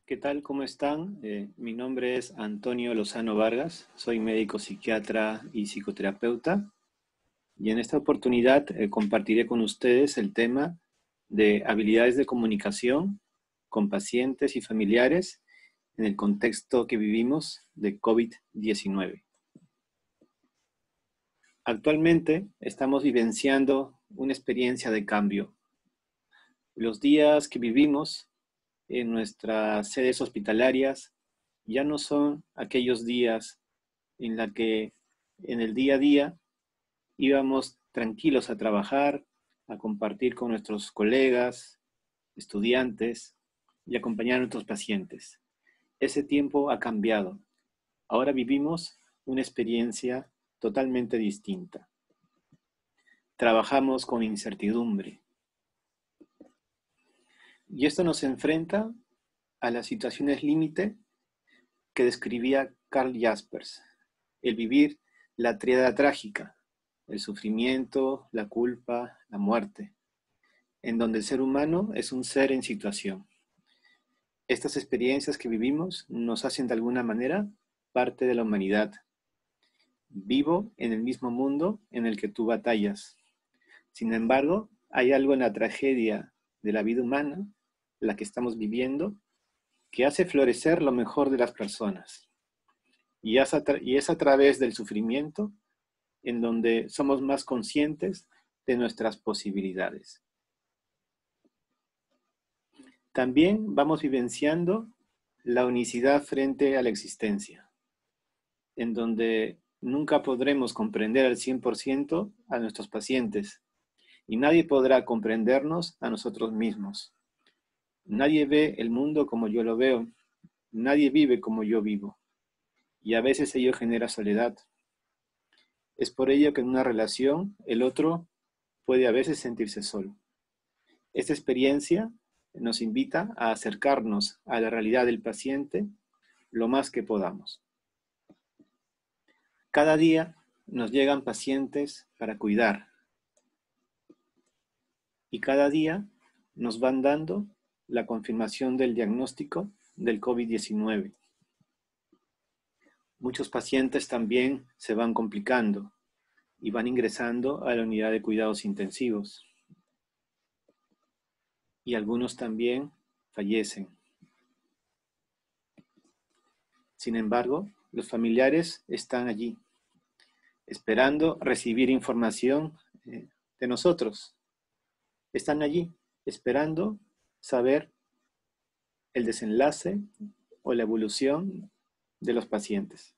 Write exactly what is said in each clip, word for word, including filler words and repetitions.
¿Qué tal? ¿Cómo están? Eh, mi nombre es Antonio Lozano Vargas, soy médico psiquiatra y psicoterapeuta y en esta oportunidad eh, compartiré con ustedes el tema de habilidades de comunicación con pacientes y familiares en el contexto que vivimos de COVID diecinueve. Actualmente estamos vivenciando una experiencia de cambio. Los días que vivimos en nuestras sedes hospitalarias ya no son aquellos días en la que en el día a día íbamos tranquilos a trabajar, a compartir con nuestros colegas, estudiantes y acompañar a nuestros pacientes. Ese tiempo ha cambiado. Ahora vivimos una experiencia totalmente distinta. Trabajamos con incertidumbre. Y esto nos enfrenta a las situaciones límite que describía Karl Jaspers, el vivir la tríada trágica, el sufrimiento, la culpa, la muerte, en donde el ser humano es un ser en situación. Estas experiencias que vivimos nos hacen de alguna manera parte de la humanidad. Vivo en el mismo mundo en el que tú batallas. Sin embargo, hay algo en la tragedia de la vida humana, la que estamos viviendo, que hace florecer lo mejor de las personas. Y es a, y es a través del sufrimiento en donde somos más conscientes de nuestras posibilidades. También vamos vivenciando la unicidad frente a la existencia, en donde nunca podremos comprender al cien por ciento a nuestros pacientes y nadie podrá comprendernos a nosotros mismos. Nadie ve el mundo como yo lo veo, nadie vive como yo vivo, y a veces ello genera soledad. Es por ello que en una relación el otro puede a veces sentirse solo. Esta experiencia nos invita a acercarnos a la realidad del paciente lo más que podamos. Cada día nos llegan pacientes para cuidar y cada día nos van dando la confirmación del diagnóstico del COVID diecinueve. Muchos pacientes también se van complicando y van ingresando a la unidad de cuidados intensivos. Y algunos también fallecen. Sin embargo, los familiares están allí, esperando recibir información de nosotros. Están allí, esperando saber el desenlace o la evolución de los pacientes.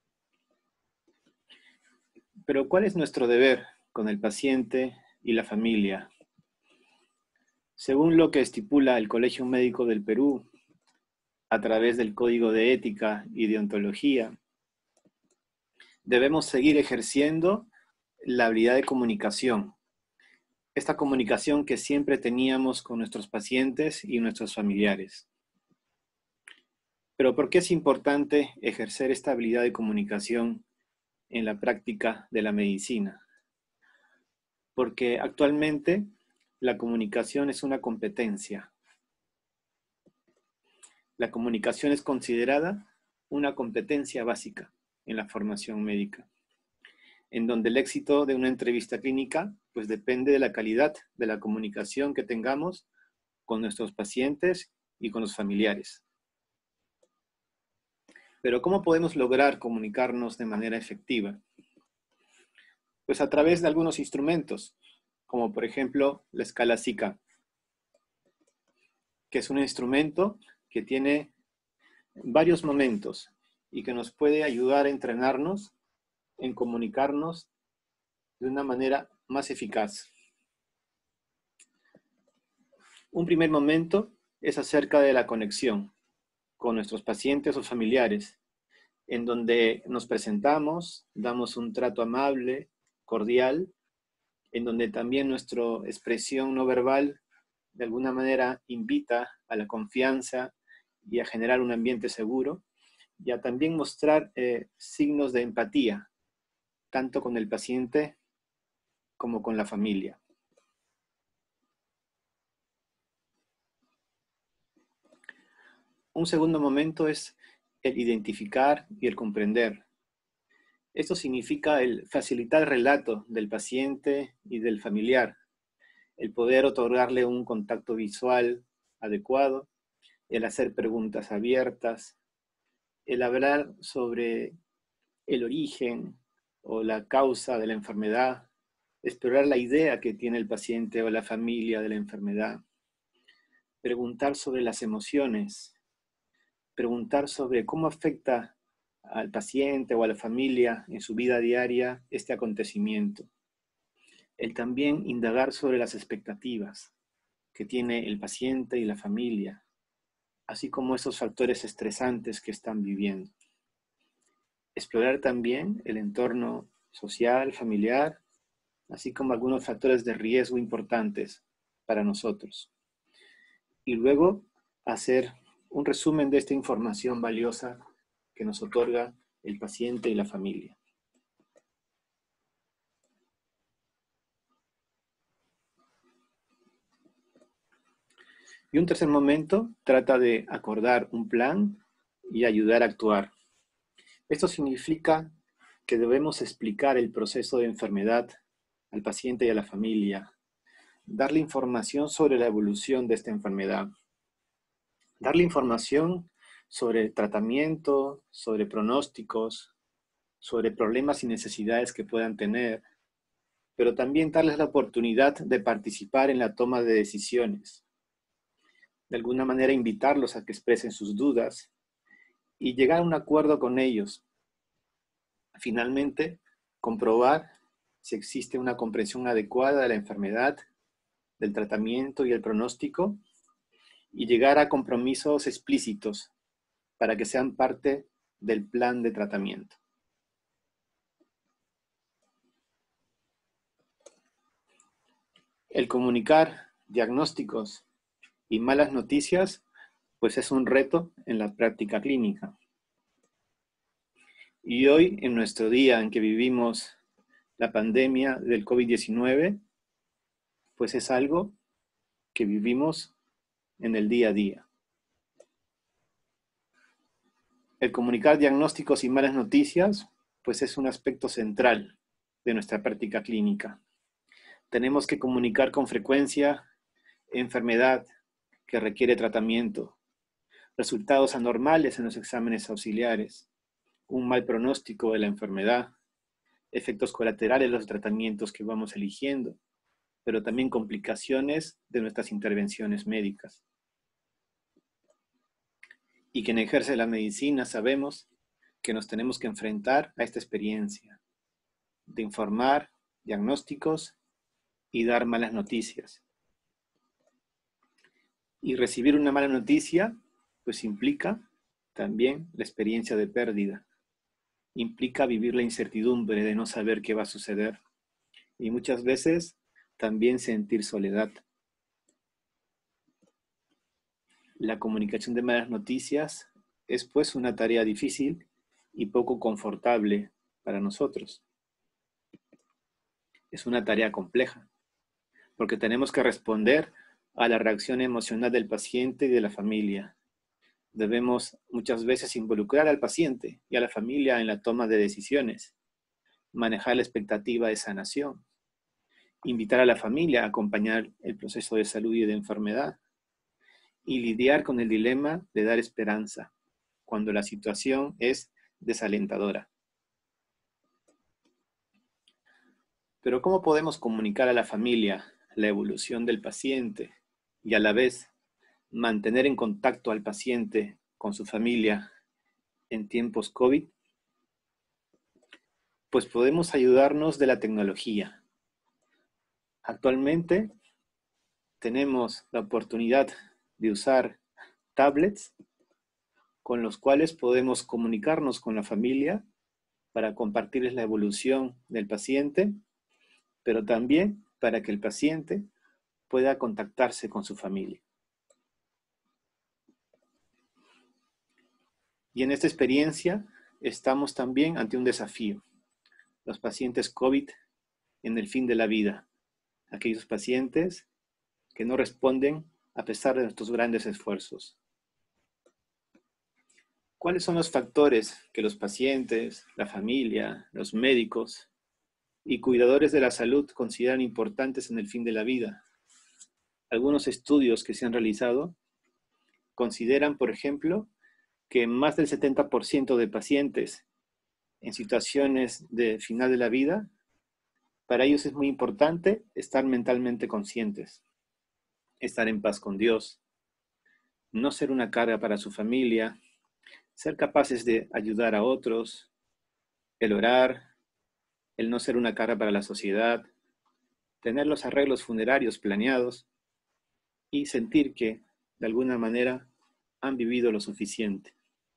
Pero ¿cuál es nuestro deber con el paciente y la familia? Según lo que estipula el Colegio Médico del Perú, a través del Código de Ética y de Ontología, debemos seguir ejerciendo la habilidad de comunicación. Esta comunicación que siempre teníamos con nuestros pacientes y nuestros familiares. Pero ¿por qué es importante ejercer esta habilidad de comunicación en la práctica de la medicina? Porque actualmente la comunicación es una competencia. La comunicación es considerada una competencia básica en la formación médica, en donde el éxito de una entrevista clínica pues depende de la calidad de la comunicación que tengamos con nuestros pacientes y con los familiares. Pero ¿cómo podemos lograr comunicarnos de manera efectiva? Pues a través de algunos instrumentos, como por ejemplo la escala Zika, que es un instrumento que tiene varios momentos y que nos puede ayudar a entrenarnos en comunicarnos de una manera más eficaz. Un primer momento es acerca de la conexión con nuestros pacientes o familiares, en donde nos presentamos, damos un trato amable, cordial, en donde también nuestra expresión no verbal de alguna manera invita a la confianza y a generar un ambiente seguro, y a también mostrar eh, signos de empatía, tanto con el paciente como con la familia. Un segundo momento es el identificar y el comprender. Esto significa el facilitar el relato del paciente y del familiar, el poder otorgarle un contacto visual adecuado, el hacer preguntas abiertas, el hablar sobre el origen o la causa de la enfermedad, explorar la idea que tiene el paciente o la familia de la enfermedad, preguntar sobre las emociones, preguntar sobre cómo afecta al paciente o a la familia en su vida diaria este acontecimiento. El también indagar sobre las expectativas que tiene el paciente y la familia, así como esos factores estresantes que están viviendo. Explorar también el entorno social, familiar, así como algunos factores de riesgo importantes para nosotros. Y luego hacer un resumen de esta información valiosa que nos otorga el paciente y la familia. Y un tercer momento trata de acordar un plan y ayudar a actuar. Esto significa que debemos explicar el proceso de enfermedad al paciente y a la familia, darle información sobre la evolución de esta enfermedad, darle información sobre el tratamiento, sobre pronósticos, sobre problemas y necesidades que puedan tener, pero también darles la oportunidad de participar en la toma de decisiones. De alguna manera invitarlos a que expresen sus dudas y llegar a un acuerdo con ellos. Finalmente, comprobar si existe una comprensión adecuada de la enfermedad, del tratamiento y el pronóstico, y llegar a compromisos explícitos para que sean parte del plan de tratamiento. El comunicar diagnósticos y malas noticias, pues es un reto en la práctica clínica. Y hoy, en nuestro día en que vivimos la pandemia del COVID diecinueve, pues es algo que vivimos en el día a día. El comunicar diagnósticos y malas noticias, pues es un aspecto central de nuestra práctica clínica. Tenemos que comunicar con frecuencia enfermedad que requiere tratamiento, resultados anormales en los exámenes auxiliares, un mal pronóstico de la enfermedad, efectos colaterales de los tratamientos que vamos eligiendo, pero también complicaciones de nuestras intervenciones médicas. Y quien ejerce la medicina sabemos que nos tenemos que enfrentar a esta experiencia de informar diagnósticos y dar malas noticias. Y recibir una mala noticia, pues implica también la experiencia de pérdida. Implica vivir la incertidumbre de no saber qué va a suceder. Y muchas veces también sentir soledad. La comunicación de malas noticias es pues una tarea difícil y poco confortable para nosotros. Es una tarea compleja, porque tenemos que responder a la reacción emocional del paciente y de la familia. Debemos muchas veces involucrar al paciente y a la familia en la toma de decisiones, manejar la expectativa de sanación, invitar a la familia a acompañar el proceso de salud y de enfermedad, y lidiar con el dilema de dar esperanza cuando la situación es desalentadora. Pero ¿cómo podemos comunicar a la familia la evolución del paciente y a la vez mantener en contacto al paciente con su familia en tiempos COVID? Pues podemos ayudarnos de la tecnología. Actualmente tenemos la oportunidad de usar tablets con los cuales podemos comunicarnos con la familia para compartirles la evolución del paciente, pero también para que el paciente pueda contactarse con su familia. Y en esta experiencia estamos también ante un desafío. Los pacientes COVID en el fin de la vida. Aquellos pacientes que no responden a pesar de nuestros grandes esfuerzos. ¿Cuáles son los factores que los pacientes, la familia, los médicos y cuidadores de la salud consideran importantes en el fin de la vida? Algunos estudios que se han realizado consideran, por ejemplo, que más del setenta por ciento de pacientes en situaciones de final de la vida, para ellos es muy importante estar mentalmente conscientes, estar en paz con Dios, no ser una carga para su familia, ser capaces de ayudar a otros, el orar, el no ser una carga para la sociedad, tener los arreglos funerarios planeados y sentir que, de alguna manera, han vivido lo suficiente.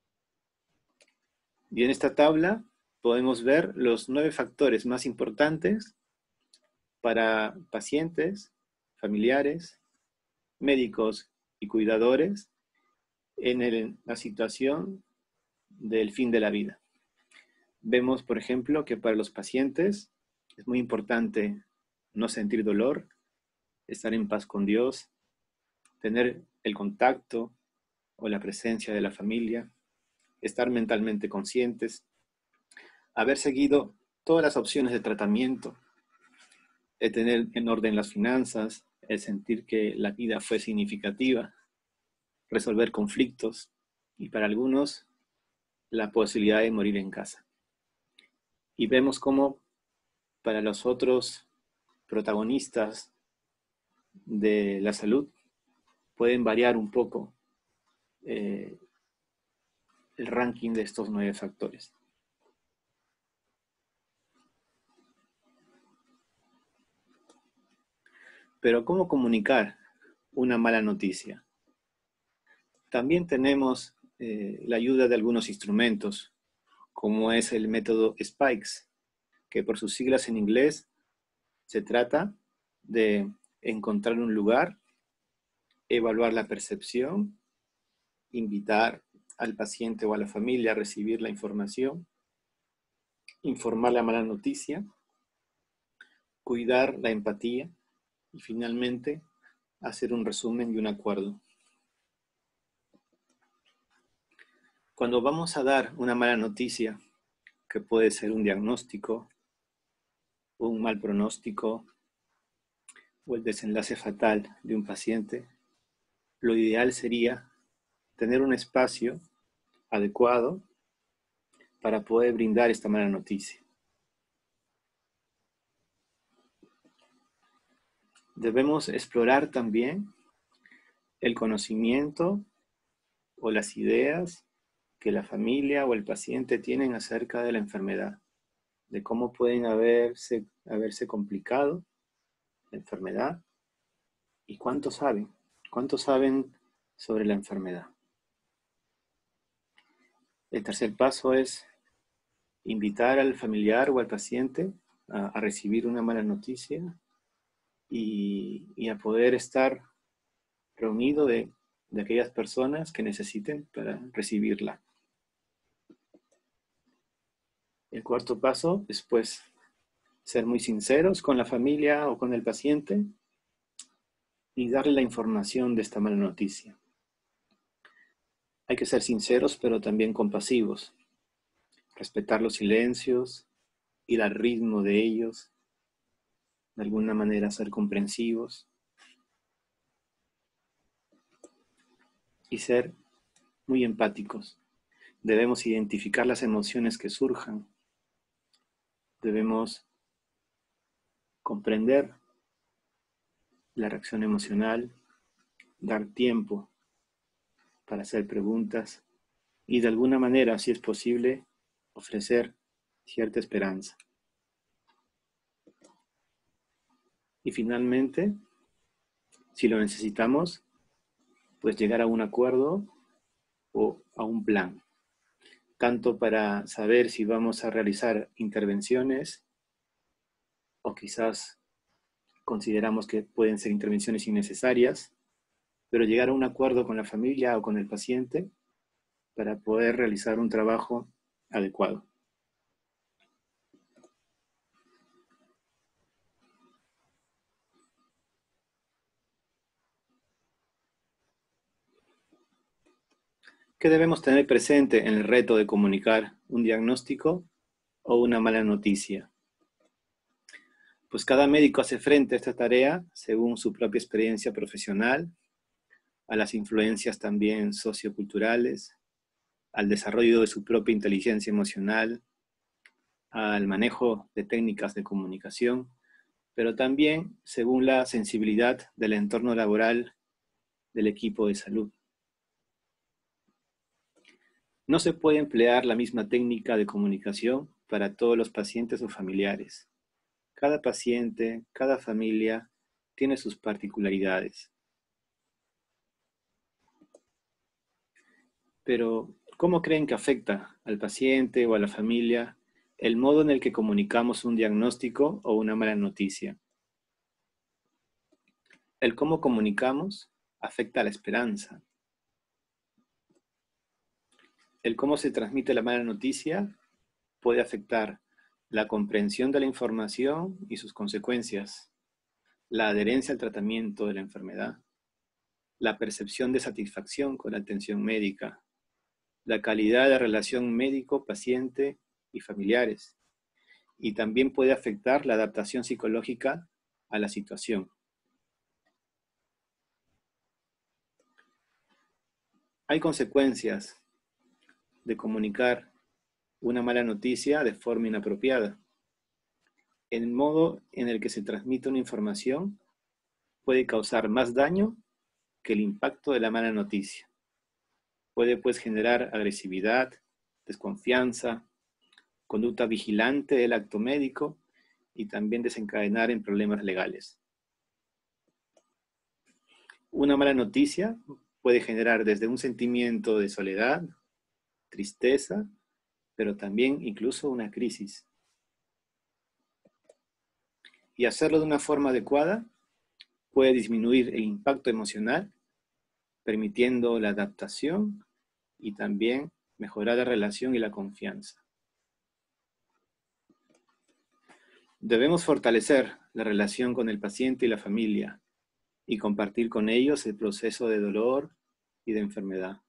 Y en esta tabla podemos ver los nueve factores más importantes para pacientes, familiares, médicos y cuidadores en el, la situación del fin de la vida. Vemos, por ejemplo, que para los pacientes es muy importante no sentir dolor, estar en paz con Dios, tener el contacto o la presencia de la familia, estar mentalmente conscientes, haber seguido todas las opciones de tratamiento, el tener en orden las finanzas, el sentir que la vida fue significativa, resolver conflictos y para algunos la posibilidad de morir en casa. Y vemos cómo para los otros protagonistas de la salud pueden variar un poco eh, el ranking de estos nueve factores. Pero ¿cómo comunicar una mala noticia? También tenemos eh, la ayuda de algunos instrumentos, como es el método SPIKES, que por sus siglas en inglés se trata de encontrar un lugar, evaluar la percepción, invitar al paciente o a la familia a recibir la información, informar la mala noticia, cuidar la empatía y finalmente hacer un resumen y un acuerdo. Cuando vamos a dar una mala noticia, que puede ser un diagnóstico, un mal pronóstico o el desenlace fatal de un paciente, lo ideal sería tener un espacio adecuado para poder brindar esta mala noticia. Debemos explorar también el conocimiento o las ideas que la familia o el paciente tienen acerca de la enfermedad, de cómo pueden haberse, haberse complicado la enfermedad y cuánto saben, cuánto saben sobre la enfermedad. El tercer paso es invitar al familiar o al paciente a, a recibir una mala noticia y, y a poder estar reunido de, de aquellas personas que necesiten para recibirla. El cuarto paso es pues ser muy sinceros con la familia o con el paciente y darle la información de esta mala noticia. Hay que ser sinceros pero también compasivos, respetar los silencios, ir al ritmo de ellos, de alguna manera ser comprensivos y ser muy empáticos. Debemos identificar las emociones que surjan. Debemos comprender la reacción emocional, dar tiempo para hacer preguntas y de alguna manera, si es posible, ofrecer cierta esperanza. Y finalmente, si lo necesitamos, pues llegar a un acuerdo o a un plan, tanto para saber si vamos a realizar intervenciones o quizás consideramos que pueden ser intervenciones innecesarias, pero llegar a un acuerdo con la familia o con el paciente para poder realizar un trabajo adecuado. ¿Qué debemos tener presente en el reto de comunicar un diagnóstico o una mala noticia? Pues cada médico hace frente a esta tarea según su propia experiencia profesional, a las influencias también socioculturales, al desarrollo de su propia inteligencia emocional, al manejo de técnicas de comunicación, pero también según la sensibilidad del entorno laboral del equipo de salud. No se puede emplear la misma técnica de comunicación para todos los pacientes o familiares. Cada paciente, cada familia tiene sus particularidades. Pero, ¿cómo creen que afecta al paciente o a la familia el modo en el que comunicamos un diagnóstico o una mala noticia? El cómo comunicamos afecta a la esperanza. El cómo se transmite la mala noticia puede afectar la comprensión de la información y sus consecuencias, la adherencia al tratamiento de la enfermedad, la percepción de satisfacción con la atención médica, la calidad de la relación médico-paciente y familiares, y también puede afectar la adaptación psicológica a la situación. Hay consecuencias de comunicar una mala noticia de forma inapropiada. El modo en el que se transmite una información puede causar más daño que el impacto de la mala noticia. Puede pues generar agresividad, desconfianza, conducta vigilante del acto médico y también desencadenar en problemas legales. Una mala noticia puede generar desde un sentimiento de soledad, tristeza, pero también incluso una crisis. Y hacerlo de una forma adecuada puede disminuir el impacto emocional, permitiendo la adaptación y también mejorar la relación y la confianza. Debemos fortalecer la relación con el paciente y la familia y compartir con ellos el proceso de dolor y de enfermedad.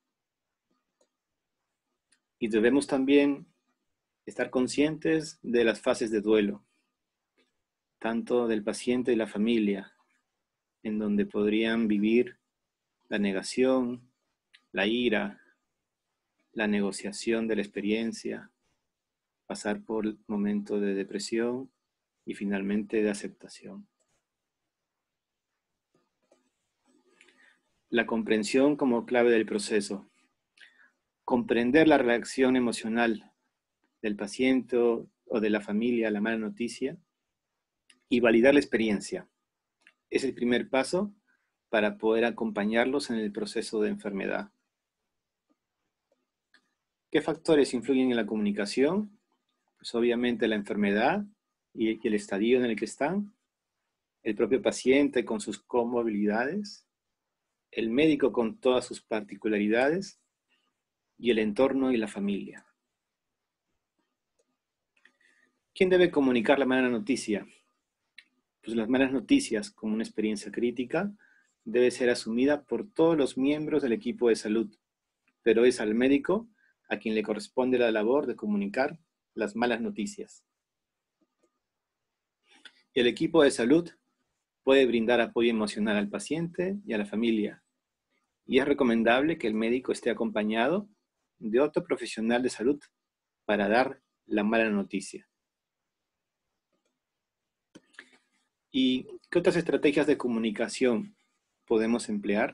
Y debemos también estar conscientes de las fases de duelo, tanto del paciente y la familia, en donde podrían vivir la negación, la ira, la negociación de la experiencia, pasar por momentos de depresión y finalmente de aceptación. La comprensión como clave del proceso. Comprender la reacción emocional del paciente o de la familia a la mala noticia y validar la experiencia. Es el primer paso para poder acompañarlos en el proceso de enfermedad. ¿Qué factores influyen en la comunicación? Pues obviamente la enfermedad y el estadio en el que están, el propio paciente con sus comorbilidades, el médico con todas sus particularidades y el entorno y la familia. ¿Quién debe comunicar la mala noticia? Pues las malas noticias, como una experiencia crítica, debe ser asumida por todos los miembros del equipo de salud, pero es al médico a quien le corresponde la labor de comunicar las malas noticias. El equipo de salud puede brindar apoyo emocional al paciente y a la familia, y es recomendable que el médico esté acompañado de otro profesional de salud para dar la mala noticia. ¿Y qué otras estrategias de comunicación podemos emplear?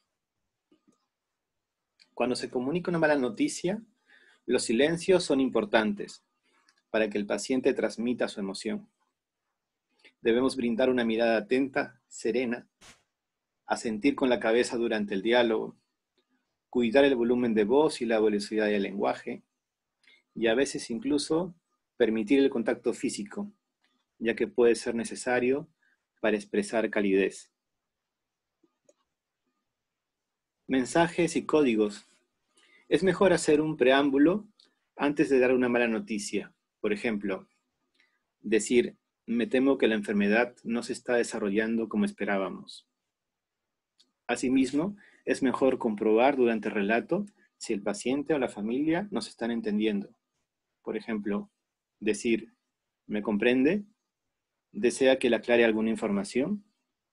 Cuando se comunica una mala noticia, los silencios son importantes para que el paciente transmita su emoción. Debemos brindar una mirada atenta, serena, asentir con la cabeza durante el diálogo, cuidar el volumen de voz y la velocidad del lenguaje, y a veces incluso permitir el contacto físico, ya que puede ser necesario para expresar calidez. Mensajes y códigos. Es mejor hacer un preámbulo antes de dar una mala noticia. Por ejemplo, decir, me temo que la enfermedad no se está desarrollando como esperábamos. Asimismo, es mejor comprobar durante el relato si el paciente o la familia nos están entendiendo. Por ejemplo, decir, ¿me comprende? ¿Desea que le aclare alguna información?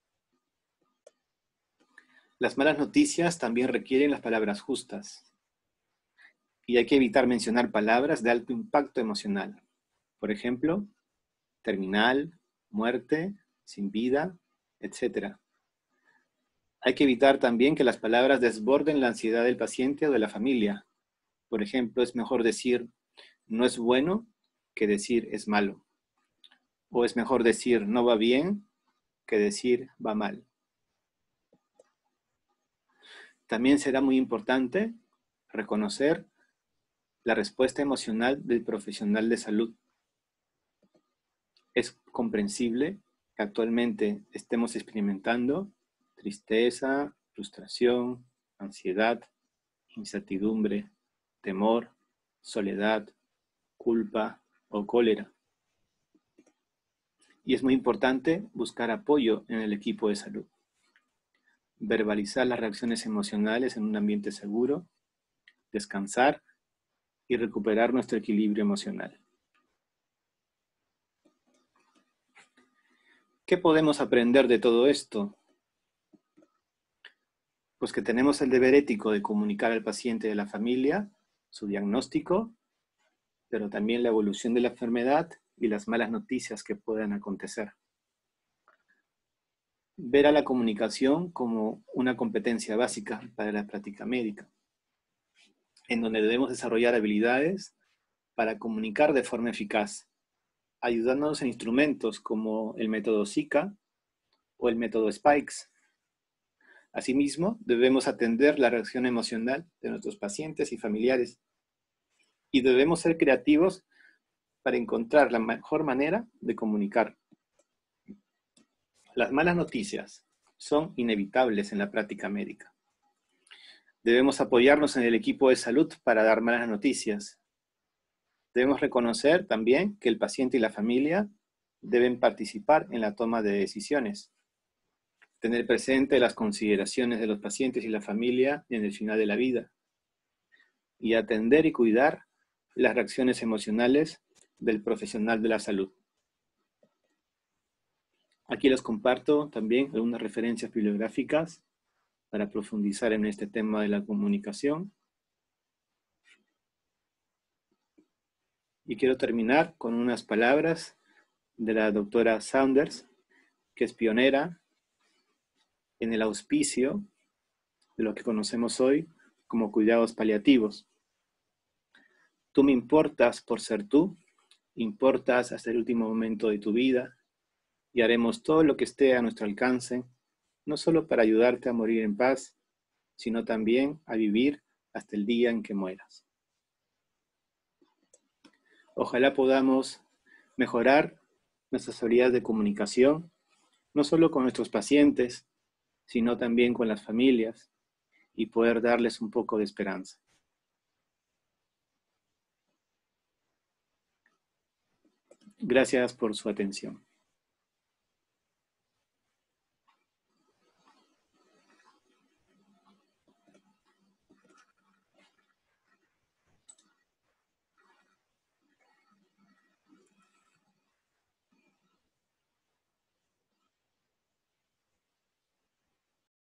Las malas noticias también requieren las palabras justas. Y hay que evitar mencionar palabras de alto impacto emocional. Por ejemplo, terminal, muerte, sin vida, etcétera. Hay que evitar también que las palabras desborden la ansiedad del paciente o de la familia. Por ejemplo, es mejor decir no es bueno que decir es malo. O es mejor decir no va bien que decir va mal. También será muy importante reconocer la respuesta emocional del profesional de salud. Es comprensible que actualmente estemos experimentando tristeza, frustración, ansiedad, incertidumbre, temor, soledad, culpa o cólera. Y es muy importante buscar apoyo en el equipo de salud. Verbalizar las reacciones emocionales en un ambiente seguro, descansar y recuperar nuestro equilibrio emocional. ¿Qué podemos aprender de todo esto? Pues que tenemos el deber ético de comunicar al paciente y a la familia su diagnóstico, pero también la evolución de la enfermedad y las malas noticias que puedan acontecer. Ver a la comunicación como una competencia básica para la práctica médica, en donde debemos desarrollar habilidades para comunicar de forma eficaz, ayudándonos en instrumentos como el método SICA o el método SPIKES. Asimismo, debemos atender la reacción emocional de nuestros pacientes y familiares y debemos ser creativos para encontrar la mejor manera de comunicar. Las malas noticias son inevitables en la práctica médica. Debemos apoyarnos en el equipo de salud para dar malas noticias. Debemos reconocer también que el paciente y la familia deben participar en la toma de decisiones. Tener presente las consideraciones de los pacientes y la familia en el final de la vida. Y atender y cuidar las reacciones emocionales del profesional de la salud. Aquí les comparto también algunas referencias bibliográficas para profundizar en este tema de la comunicación. Y quiero terminar con unas palabras de la doctora Saunders, que es pionera en el auspicio de lo que conocemos hoy como cuidados paliativos. Tú me importas por ser tú, importas hasta el último momento de tu vida, y haremos todo lo que esté a nuestro alcance, no solo para ayudarte a morir en paz, sino también a vivir hasta el día en que mueras. Ojalá podamos mejorar nuestras habilidades de comunicación, no solo con nuestros pacientes, sino también con las familias, y poder darles un poco de esperanza. Gracias por su atención.